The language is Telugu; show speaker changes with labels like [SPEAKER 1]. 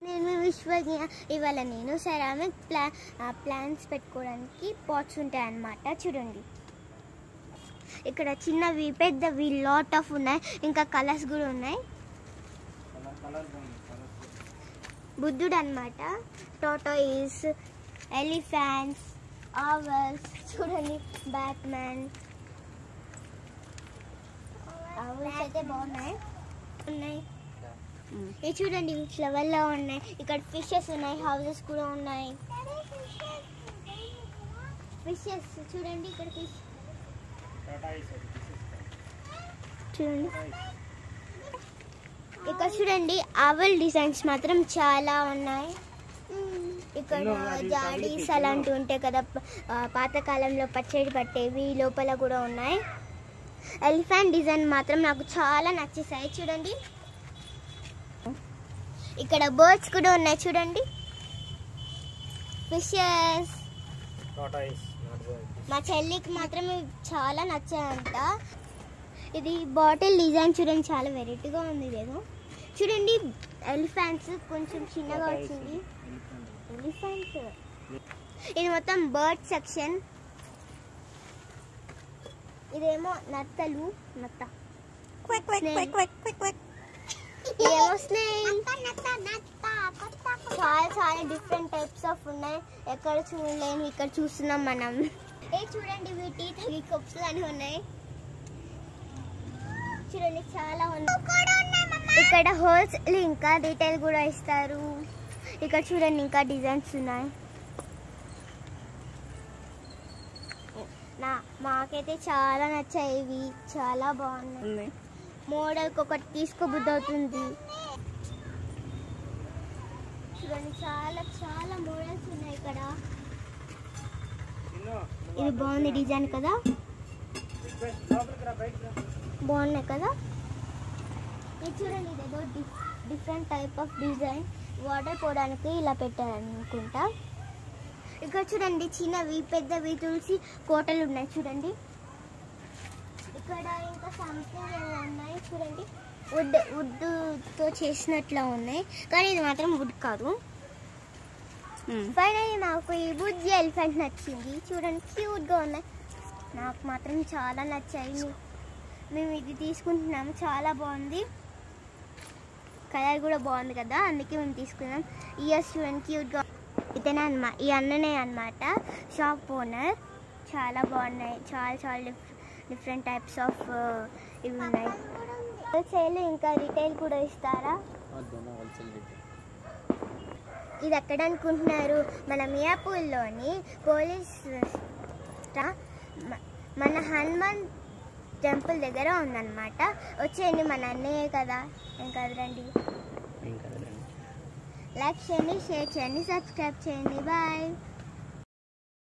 [SPEAKER 1] నేను విశ్వజ్ఞ. ఇవాళ నేను సెరామిక్ ప్లాంట్స్ పెట్టుకోవడానికి పాట్స్ ఉంటాయి అన్నమాట. చూడండి ఇక్కడ చిన్నవి పెద్దవి లాట్ ఆఫ్ ఉన్నాయి, ఇంకా కలర్స్ కూడా ఉన్నాయి. బుద్ధుడు అన్నమాట, టాటాయిస్, ఎలిఫెంట్స్, ఆవల్స్, చూడండి బ్యాట్మ్యాన్. ఆవల్స్ అయితే బాగున్నాయి. ఇది చూడండి ఫ్లవర్ లా ఉన్నాయి. ఇక్కడ ఫిషెస్ ఉన్నాయి, హౌసెస్ కూడా ఉన్నాయి. ఫిషెస్ చూడండి, ఇక్కడ ఫిష్ చూడండి. ఇక్కడ చూడండి ఆవల్ డిజైన్స్ మాత్రం చాలా ఉన్నాయి. ఇక్కడ జాడీస్ అలాంటివి ఉంటాయి కదా, పాతకాలంలో పచ్చడి పట్టేవి లోపల కూడా ఉన్నాయి. ఎలిఫెంట్ డిజైన్ మాత్రం నాకు చాలా నచ్చేసాయి. చూడండి ఇక్కడ బర్డ్స్ కూడా ఉన్నాయి. చూడండి ఫిషెస్. మా చెల్లికి మాత్రం చాలా నచ్చాయంట. ఇది బాటిల్ డిజైన్ చూడండి, చాలా వెరైటీగా ఉంది. ఇదేదో చూడండి ఎలిఫెంట్స్ కొంచెం చిన్నగా వచ్చింది. ఎలిఫెంట్ ఇది మొత్తం బర్డ్ సెక్షన్. ఇదేమో నత్తలు, నత్త ఇదేమో స్నేక్. చాలా చాలా డిఫరెంట్ టైప్స్ ఆఫ్ ఉన్నాయి, ఎక్కడ చూడలేము, ఇక్కడ చూస్తున్నాం మనం. చూడండి వీటి తగి కప్స్ అని ఉన్నాయి. చూడండి చాలా ఉన్నాయి. ఇక్కడ హోల్సేల్ ఇంకా రీటైల్ కూడా ఇస్తారు. ఇక్కడ చూడండి ఇంకా డిజైన్స్ ఉన్నాయి. మాకైతే చాలా నచ్చాయి, ఇవి చాలా బాగున్నాయి. మోడల్కి ఒకటి తీసుకోబుద్ధి అవుతుంది. చూడండి చాలా చాలా మోడల్స్ ఉన్నాయి ఇక్కడ. ఇది బాగుంది డిజైన్ కదా, బాగున్నాయి కదా. ఇది చూడండి ఇదేదో different type of design. Water పోవడానికి ఇలా పెట్టారనుకుంటా. ఇక్కడ చూడండి చిన్నవి పెద్దవి తులసి కోటలు ఉన్నాయి. చూడండి ఇక్కడ ఇంకా సంథింగ్ ఉన్నాయి. చూడండి వుడ్తో చేసినట్లా ఉన్నాయి, కానీ ఇది మాత్రం వుడ్ కాదు. ఫైనల్లీ నాకు ఈ బుజ్జి ఎలిఫెంట్ నచ్చింది. చూడండి క్యూట్గా ఉన్నాయి, నాకు మాత్రం చాలా నచ్చాయి. మేము ఇది తీసుకుంటున్నాము, చాలా బాగుంది. కలర్ కూడా బాగుంది కదా, అందుకే మేము తీసుకున్నాం. ఇయర్స్ చూడండి క్యూట్గా. ఇతనే అన్నమాట, ఈ అన్ననే అన్నమాట షాప్ ఓనర్. చాలా బాగున్నాయి, చాలా చాలా డిఫరెంట్ టైప్స్ ఆఫ్ ఇవి ఉన్నాయి. హోల్సేల్ ఇంకా రిటైల్ కూడా ఇస్తారా? ఇది ఎక్కడ అనుకుంటున్నారు? మన మియాపూర్లోని పోలీస్ మన హనుమాన్ టెంపుల్ దగ్గర ఉందన్నమాట. వచ్చేయండి, మన అన్నయ్య కదా, ఏం కదరండి. లైక్ చేయండి, షేర్ చేయండి, సబ్స్క్రైబ్ చేయండి. బాయ్.